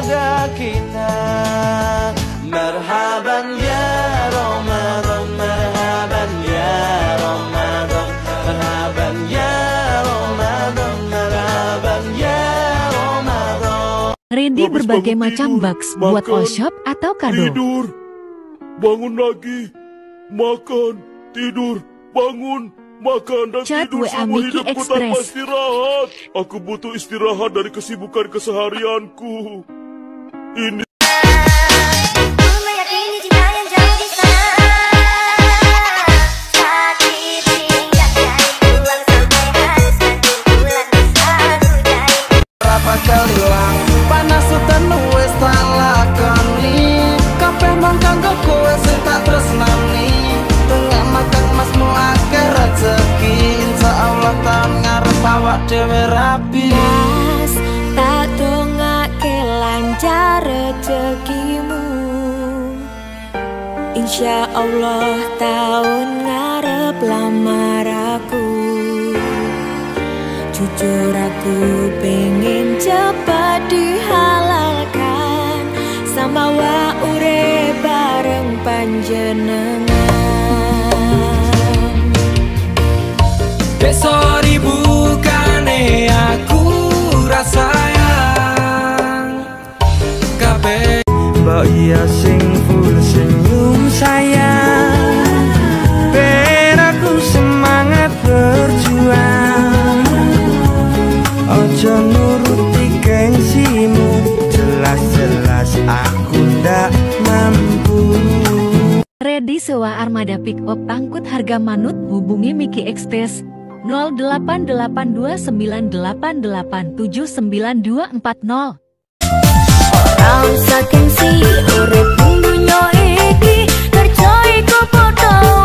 keluarga kita. Marhaban ya Ramadan, marhaban ya Ramadan, marhaban ya Ramadan, marhaban ya Ramadan. Ready berbagai macam bugs buat all shop atau kado. Tidur, bangun lagi, makan, tidur, bangun, makan dan Chat tidur. WA Semua Miki hidupku tanpa Express. istirahat. Aku butuh istirahat dari kesibukan keseharianku. Ini Kelilang panas utanu wis tak lakoni, kabeh mung kanggo kowe sing tak tresnani. Tengah makan masmu akeh rezeki, insyaallah tahun ngarep awak dhewe rapi. Mas, tak dongake lancar rezekimu, insyaallah tahun ngarep lamar aku. Jujur aku pengen cepat dihalalkan, sama wa urip bareng panjenengan. Sorry bukane aku rasayang kabeh mbak iya sing full senyum sayang, ben aku semangat berjuang. Ojo nuruti gengsimu, jelas-jelas aku ndak mampu. Ready sewa armada pick up angkut harga manut, hubungi Miki Express 088298879240. Orang saking si urip ning dunya iki, kerja iku padha